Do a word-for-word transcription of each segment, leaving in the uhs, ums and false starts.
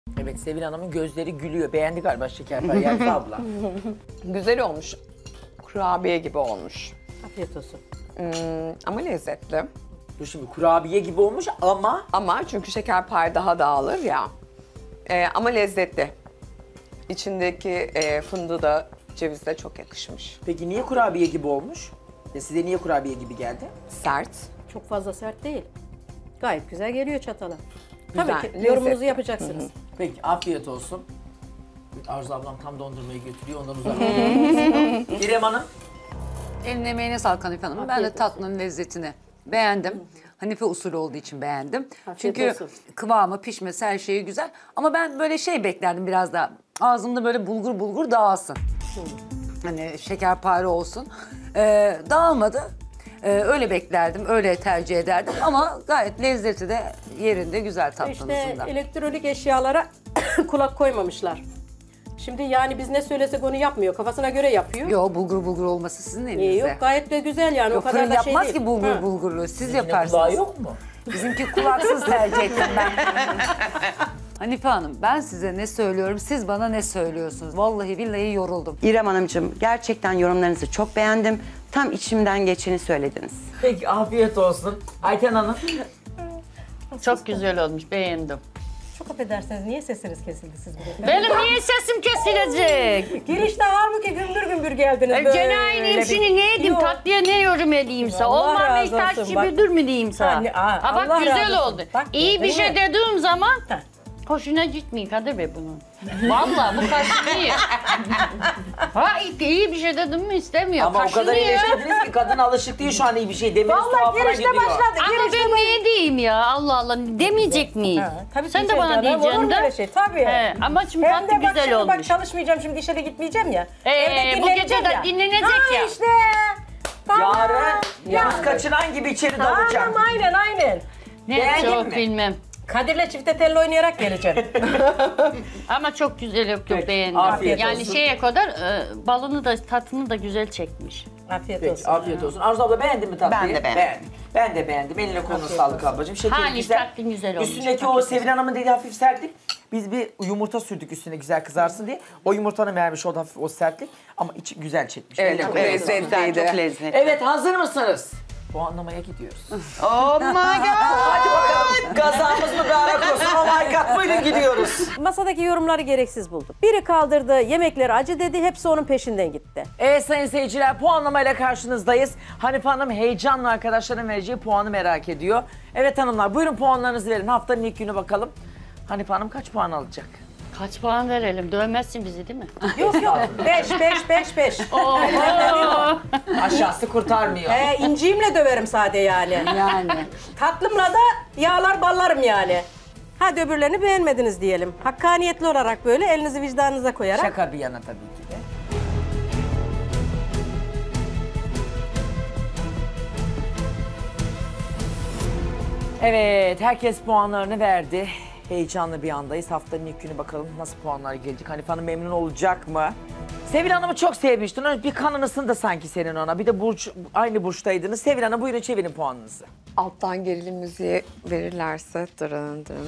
Evet, Sevil Hanım'ın gözleri gülüyor. Beğendi galiba şekerpare Yelfa abla. Güzel olmuş. Kurabiye gibi olmuş. Afiyet olsun. Hmm, ama lezzetli. Dur şimdi kurabiye gibi olmuş ama... Ama çünkü şekerpare daha dağılır ya. Ee, ama lezzetli. İçindeki e, fındığı da ceviz de çok yakışmış. Peki niye kurabiye gibi olmuş? Ya size niye kurabiye gibi geldi? Sert. Çok fazla sert değil. Gayet güzel geliyor çatala. Güzel, Tabii ki lezzetli. yorumunuzu yapacaksınız. Peki afiyet olsun. Arzu ablam tam dondurmayı götürüyor ondan uzak. İrem Hanım. Eline emeğine sağlık Hanife Hanım. Ben de tatlının lezzetini beğendim. Hanife usulü olduğu için beğendim. Afiyet Çünkü olsun. kıvamı, pişmesi, her şeyi güzel. Ama ben böyle şey beklerdim biraz daha. Ağzımda böyle bulgur bulgur dağılsın. Hani şekerpare olsun. Ee, dağılmadı. Ee, öyle beklerdim, öyle tercih ederdim. Ama gayet lezzeti de yerinde, güzel İşte tatlınızın da. elektronik eşyalara kulak koymamışlar. Şimdi yani biz ne söylesek onu yapmıyor. Kafasına göre yapıyor. Yo, bulgur bulgur olması sizin Ee, elinizde. yok gayet de güzel yani. Yo, o kadar fırın da şey yapmaz değil. ki bulgur Ha. bulgurlu. Siz Yine kulağı yaparsınız. yok mu? Bizimki kulaksız tercih ettim ben. Hanife Hanım, ben size ne söylüyorum, siz bana ne söylüyorsunuz? Vallahi billahi yoruldum. İrem Hanımcığım, gerçekten yorumlarınızı çok beğendim. Tam içimden geçeni söylediniz. Peki afiyet olsun. Ayten Hanım. Çok güzel olmuş, beğendim. Çok affedersiniz. Niye sesiniz kesildi siz burada? Benim niye sesim kesilecek? Girişte halbuki gümbür gümbür geldiniz böyle. Gene aynıyım, şimdi ne edeyim, Yok. tatlıya ne yorum edeyimse. Allah Olmam razı ihtaç olsun, gibi bak. dur mu diyeyim sana? Ha, ne- aa, Ha, bak Allah güzel razı olsun. oldu. Bak, İyi bir değil şey mi? dediğim zaman Ha. hoşuna gitmiyor Kadir Bey bunun. Vallahi bu kaşınıyor. Ha iyi bir şey dedim mi istemiyor. Ama o kadar Kaşınıyor. eleştirdiniz ki kadın alışık değil şu an iyi bir şey demeniz Vallahi tuhafına girişte gidiyor. başladı. Ama girişte ben ne diyeyim ya Allah Allah demeyecek miyim? Ha, tabii Sen de diyeceğim bana canım, olur diyeceksin mu öyle de. şey? Tabii. He, ama şimdi Hem de tatlı bak güzel şimdi bak olmuş. çalışmayacağım şimdi işe de gitmeyeceğim ya. Ee, Evde bu gece dinleneceğim de ya. dinlenecek ha, ya. işte. Tamam. Yarın yalnız Ya. kaçıran gibi içeri dalacağım. Tamam aynen aynen. Ne Beğendin çok mi? bilmem. Kadir'le çifte telli oynayarak geleceğim. Ama çok güzel yok Peki, beğendim. afiyet Yani olsun. şeye kadar e, balını da tatını da güzel çekmiş. Afiyet Peki olsun. afiyet olsun. Arzu abla beğendin mi tatlıyı? Ben de beğendim. Ben de beğendim. Eline koluna sağlık ablacığım. Şekeri Hani güzel. tatlın güzel olmuş. Üstündeki o Sevil Hanım'ın dediği hafif sertlik. Biz bir yumurta sürdük üstüne güzel kızarsın diye. O yumurtanın vermiş o da hafif o sertlik. Ama içi güzel çekmiş. Evet, Eline çok koluna lezzetliydi. sağlık. Çok lezzetli. Evet hazır mısınız? Puanlamaya gidiyoruz. Oh my god! Hadi bakalım. Gazamız mübarek olsun. Oh my god. Buyurun gidiyoruz. Masadaki yorumları gereksiz buldum. Biri kaldırdı, yemekleri acı dedi, hepsi onun peşinden gitti. Evet sayın seyirciler puanlamayla karşınızdayız. Hanife Hanım heyecanla arkadaşların vereceği puanı merak ediyor. Evet hanımlar buyurun puanlarınızı verin. Haftanın ilk günü bakalım. Hanife Hanım kaç puan alacak? Kaç puan verelim? Dövmezsin bizi değil mi? Yok yok, beş, beş, beş, beş. Aşağısı kurtarmıyor. He, inciğimle döverim sade yani. Yani. Tatlımla da yağlar ballarım yani. Hadi öbürlerini beğenmediniz diyelim. Hakkaniyetli olarak böyle elinizi vicdanınıza koyarak. Şaka bir yana tabii ki de. Evet, herkes puanlarını verdi. Heyecanlı bir andayız. Haftanın ilk günü bakalım nasıl puanlar gelecek. Hanife Hanım memnun olacak mı? Sevil Hanım'ı çok sevmiştin. Bir kanın ısındı sanki senin ona. Bir de burç, aynı burçtaydınız. Sevil Hanım buyurun çevirin puanınızı. Alttan gerilim müziği verirlerse dırın dırın.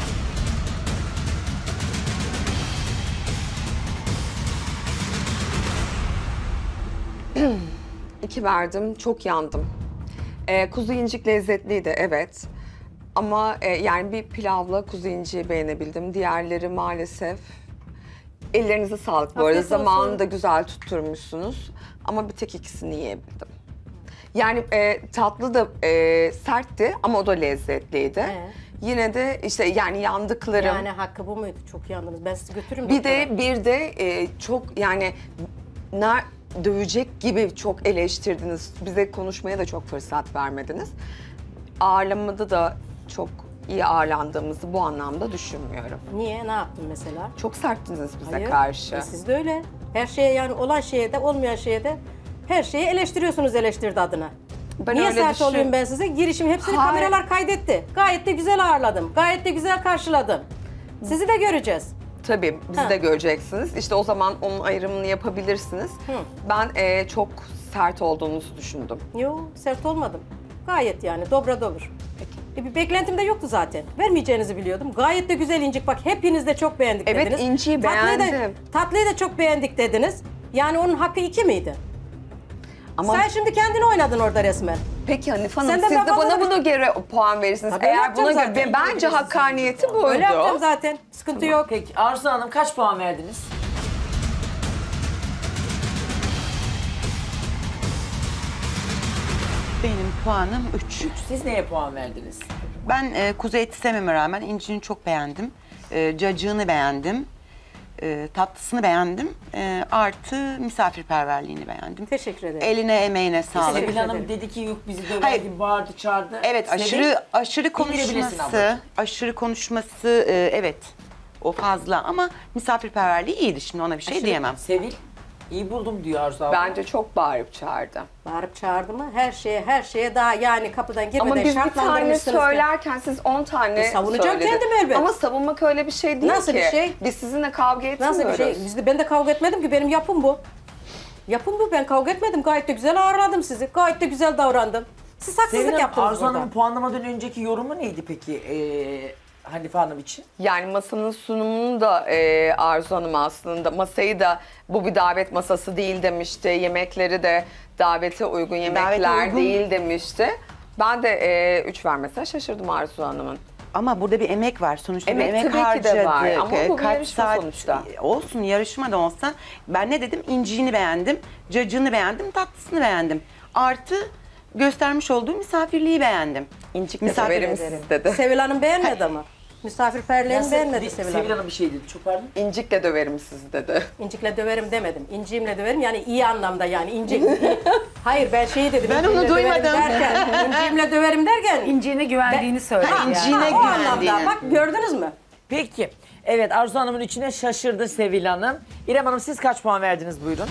İki verdim, çok yandım. Ee, kuzu incik lezzetliydi, evet. Ama e, yani bir pilavla kuzu inciyi beğenebildim. Diğerleri maalesef... Ellerinize sağlık bu arada. Afiyet olsun. Zamanını da güzel tutturmuşsunuz. Ama bir tek ikisini yiyebildim. Yani e, tatlı da e, sertti ama o da lezzetliydi. He. Yine de işte yani yandıklarım. Yani hakkı bu muydu? Çok yandınız. Ben sizi götürürüm. bir doktora. de bir de e, çok yani ner, dövecek gibi çok eleştirdiniz. Bize konuşmaya da çok fırsat vermediniz. Ağırlamada da çok iyi ağırlandığımızı bu anlamda düşünmüyorum. Niye? Ne yaptın mesela? Çok serttiniz bize Hayır. karşı. E, siz de öyle. Her şeye yani olan şeye de olmayan şeye de her şeyi eleştiriyorsunuz eleştirdi adına. Ben Niye öyle sert düşün- olayım ben size? Girişim hepsini Hayır. kameralar kaydetti. Gayet de güzel ağırladım. Gayet de güzel karşıladım. Sizi de göreceğiz. Tabii bizi Ha. de göreceksiniz. İşte o zaman onun ayrımını yapabilirsiniz. Ben e, çok sert olduğunuzu düşündüm. Yok sert olmadım. Gayet yani dobra dobur. Peki. E, bir beklentim de yoktu zaten. Vermeyeceğinizi biliyordum. Gayet de güzel incik. Bak hepiniz de çok beğendik Evet, dediniz. inciyi Tatlıyı da- beğendim. tatlıyı da çok beğendik dediniz. Yani onun hakkı iki miydi? Ama Sen şimdi kendini oynadın orada resmen. peki Hanife Hanım Sen de siz ben de bana bana- buna göre puan verirsiniz. Tabii öyle Eğer yapacağım buna göre zaten. bence hakkaniyeti buydu. Öyle yapacağım zaten. Sıkıntı yok. Peki Arzu Hanım kaç puan verdiniz? Benim puanım üç. Siz neye puan verdiniz? Ben e, kuzu eti sevmeme rağmen incini çok beğendim. E, cacığını beğendim. E, tatlısını beğendim. E, artı misafirperverliğini beğendim. Teşekkür ederim. Eline emeğine sağlık. Sevil Hanım ederim. dedi ki yok bizi döver Hayır. gibi bağırdı çağırdı. Evet Sevil, aşırı aşırı İndirebilirsin konuşması, abla. aşırı konuşması e, evet o fazla ama misafirperverliği iyiydi şimdi ona bir şey diyemem. Sevil iyi buldum diyor Arzu abla. Bence çok bağırıp çağırdı. Bağırıp çağırdı mı? Her şeye, her şeye daha yani kapıdan girmeden Ama biz bir tane şartlandırmışsınız. söylerken siz on tane E, savunacağım söylediniz. kendimi elbet. Ama savunmak öyle bir şey değil Nasıl ki. bir şey? Biz sizinle kavga etmiyoruz. Nasıl bir şey? Biz de, ben de kavga etmedim ki. Benim yapım bu. Yapım bu. Ben kavga etmedim. Gayet de güzel ağırladım sizi. Gayet de güzel davrandım. Siz haksızlık Sevil Hanım, yaptınız Arzu burada. Hanım'ın puanlamadan önceki yorumu neydi peki ee, Hanife Hanım için? Yani masanın sunumunu da e, Arzu Hanım aslında masayı da bu bir davet masası değil demişti. Yemekleri de davete uygun yemekler uygun. değil demişti. Ben de e, üç vermesine şaşırdım Arzu Hanım'ın. Ama burada bir emek var sonuçta Emek bir emek tabii ki harcadık. de var ama E, bu bir kaç yarışma saat sonuçta. olsun yarışma da olsa ben ne dedim inciğini beğendim, cacığını beğendim, tatlısını beğendim. Artı göstermiş olduğu misafirliği beğendim. İncik de Misafir severim ederim. siz dedi. Sevil Hanım beğenmedi ama. Misafirperverliğini beğenmedi Bir- Sevil Sevil Hanım. Hanım bir şey dedi. Çok pardon. İncikle döverim sizi dedi. İncikle döverim demedim. İnciğimle döverim yani iyi anlamda yani incik. Hayır ben şeyi dedim. Ben onu inciğimle döverim duymadım. Derken, inciğimle döverim derken. İnciğine güvendiğini söyledi. Ha, yani. inciğine o anlamda. güvendiğini. Bak gördünüz mü? Peki. Evet Arzu Hanım'ın içine şaşırdı Sevil Hanım. İrem Hanım siz kaç puan verdiniz buyurun?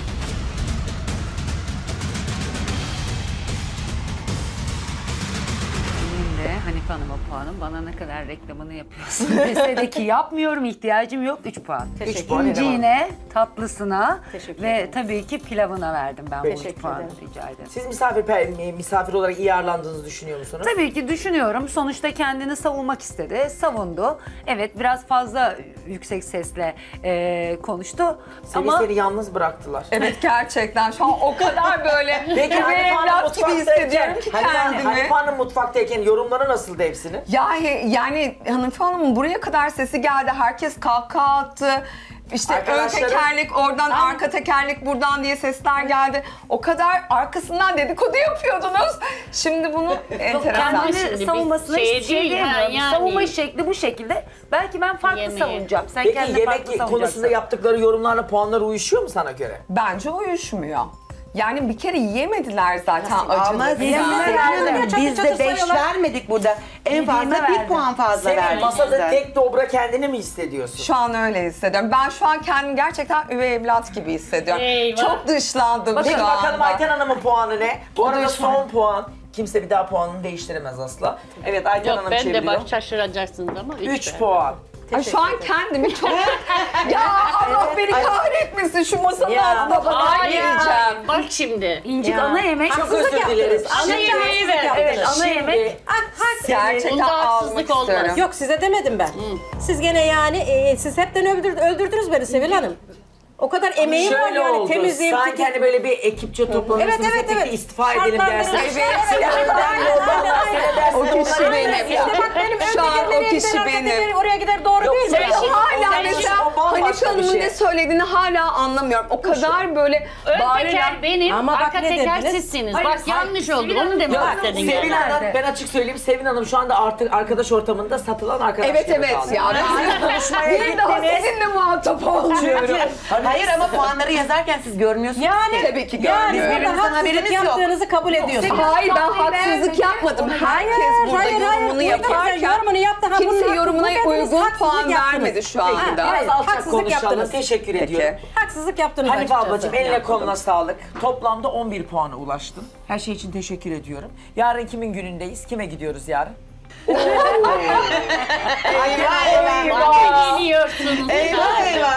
Benim de Hanife Hanım'a puanım. Bana ne kadar reklamını yapıyorsun dese de ki yapmıyorum, ihtiyacım yok. üç puan. Teşekkür Üç puan. İnciğine, tatlısına Teşekkür ve ederim. tabii ki pilavına verdim ben bu üç Teşekkür puanı ederim. rica ederim. Siz misafir misafir olarak iyi ağırlandığınızı düşünüyor musunuz? Tabii ki düşünüyorum. Sonuçta kendini savunmak istedi, savundu. Evet biraz fazla yüksek sesle e, konuştu Seni ama seni yalnız bıraktılar. Evet gerçekten şu an o kadar böyle Peki bir Hanife Hanım evlat gibi hissediyorum ki Hanife Hanım- kendimi. Hanife Hanım mutfaktayken yorumları nasıldı hepsinin? Ya yani Hanife Hanım'ın buraya kadar sesi geldi. Herkes kahkaha attı. İşte ön Arkadaşları- tekerlek oradan, arka tekerlek buradan diye sesler geldi. O kadar arkasından dedikodu yapıyordunuz. Şimdi bunu enteresan. Şimdi kendini bir savunmasına şey hiçbir şey değil, ha, diyemiyorum. yani. Savunma şekli bu şekilde. Belki ben farklı Yemeği. savunacağım. Sen Peki kendine yemek farklı konusunda savunacaksın. yaptıkları yorumlarla puanlar uyuşuyor mu sana göre? Bence uyuşmuyor. Yani bir kere yiyemediler zaten Ama acılı. Sevil verdim. Hanım Çatır biz de çatır beş sayıyorlar. vermedik burada. En Yediğime fazla bir verdim. puan fazla Senin verdik masada size. tek dobra kendini mi hissediyorsun? Şu an öyle hissediyorum. Ben şu an kendimi gerçekten üvey evlat gibi hissediyorum. Eyvah. Çok dışlandım Peki şu bakalım anda. Ayten Hanım'ın puanı ne? Bu arada düşman. son puan. Kimse bir daha puanını değiştiremez asla. Evet Ayten Yok Hanım ben de çeviriyor. bak şaşıracaksınız ama üç, üç ver. puan. Ay, şu an kendimi çok... ya Allah beni kahretmesin şu masanın Ya, altında bana Hayır, yiyeceğim. bak şimdi. İncik Ya. ana yemek. Çok özür dileriz. Ana Şimdi- yemeği ver. Evet ana Şimdi- yemek. Gerçekten Bunda almak haksızlık olmaz. istiyorum. Yok size demedim ben. Siz gene yani e, siz hepten öldür, öldürdünüz beni Sevil Hanım. O kadar emeğim var Şöyle yani oldu. temizliğim. Sanki hani böyle bir ekipçe toplanırsınız. Evet, evet, hep evet. istifa edelim Şartlandırılmış. dersiniz. Evet, Seni evet, önden aynen, yollarlar, aynen, seni dersin, O kişi onlar- benim. İşte bak benim ön Şu an o tekerleğe kişi gider, arka benim. tekerleğe oraya gider doğru Yok, değil mi? sen Ben şimdi- hala sen mesela şimdi o bambaşka Hanife bir Hanım'ın şey. ne söylediğini hala anlamıyorum. O kadar böyle Ön bağırarak... teker benim, Ama bak arka ne teker dediniz? sizsiniz. Hayır, bak hayır, yanlış oldu, Sevil onu Hanım- demek Yok, istedin Sevil yani. Hanım, ben açık söyleyeyim. Sevil Hanım şu anda artık arkadaş ortamında satılan arkadaşları Evet evet kaldı. ya. konuşmaya Bir daha gittiniz. sizinle muhatap olmuyorum. Hayır ama puanları yazarken siz görmüyorsunuz Yani, ki. Tabii ki yani görmüyorum. burada Birbirimizden haberimiz haksızlık yok. yaptığınızı kabul ediyorsunuz. Hayır ben haksızlık yapmadım. Herkes burada hayır, hayır. yorumunu Burada yaparken kimse yorumunu yaptı. Ha, bunun kimse hakkı- yorumuna bu dediniz, uygun haksızlık puan yaptınız. vermedi şu Ha, anda. Biraz evet, alçak haksızlık konuşalım. yaptınız. Teşekkür Peki. ediyorum. Haksızlık yaptınız Hanife açıkçası. ablacığım eline koluna sağlık. Toplamda on bir puana ulaştın. Her şey için teşekkür ediyorum. Yarın kimin günündeyiz? Kime gidiyoruz yarın? Eyvah eyvah. Bak geliyorsunuz. Eyvah eyvah.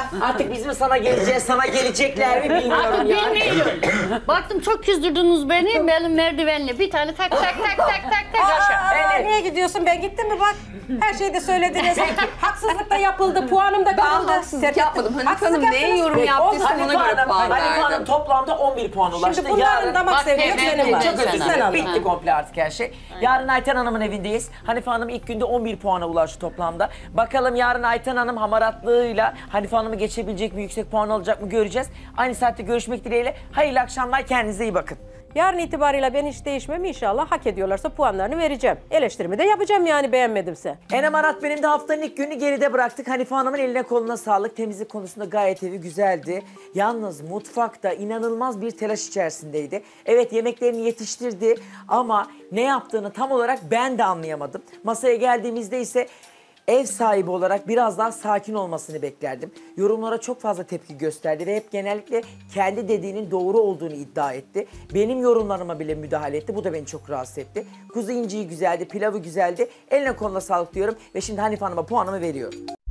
Artık biz mi sana geleceğiz, sana gelecekler mi bilmiyorum Artık ya. bilmiyorum. Baktım çok küzdürdünüz beni. Benim merdivenle bir tane tak tak tak tak tak tak aşağı. Aa, Evet. niye gidiyorsun? Ben gittim mi bak? Her şeyi de söylediniz. Haksızlık da yapıldı, puanım da Ben kırıldı. haksızlık Serpil- yapmadım. Hanif Haksızlık Hanım neye yaptınız. yorum Peki, yaptıysa olsun. ona Hanife göre Hanım, puan Hanife Hanım verdim. toplamda on bir puan ulaştı. Şimdi bunların damak Bak, sevgisi tebrik benim var. ederim. Çok özür Sen dilerim. anla. Bitti komple artık her şey. Yarın Ayten Hanım'ın evindeyiz. Hanife Hanım ilk günde on bir puana ulaştı toplamda. Bakalım yarın Ayten Hanım hamaratlığıyla Hanife Hanım'ı geçebilecek mi, yüksek puan alacak mı göreceğiz. Aynı saatte görüşmek dileğiyle. Hayırlı akşamlar, kendinize iyi bakın. Yarın itibariyle ben hiç değişmem inşallah. Hak ediyorlarsa puanlarını vereceğim. Eleştirimi de yapacağım yani beğenmedimse. Enem Arat benim de haftanın ilk gününü geride bıraktık. Hanife Hanım'ın eline koluna sağlık. Temizlik konusunda gayet evi güzeldi. Yalnız mutfakta inanılmaz bir telaş içerisindeydi. Evet yemeklerini yetiştirdi ama ne yaptığını tam olarak ben de anlayamadım. Masaya geldiğimizde ise ev sahibi olarak biraz daha sakin olmasını beklerdim. Yorumlara çok fazla tepki gösterdi ve hep genellikle kendi dediğinin doğru olduğunu iddia etti. Benim yorumlarıma bile müdahale etti. Bu da beni çok rahatsız etti. Kuzu inciği güzeldi, pilavı güzeldi. Eline koluna sağlık diyorum ve şimdi Hanife Hanım'a puanımı veriyorum.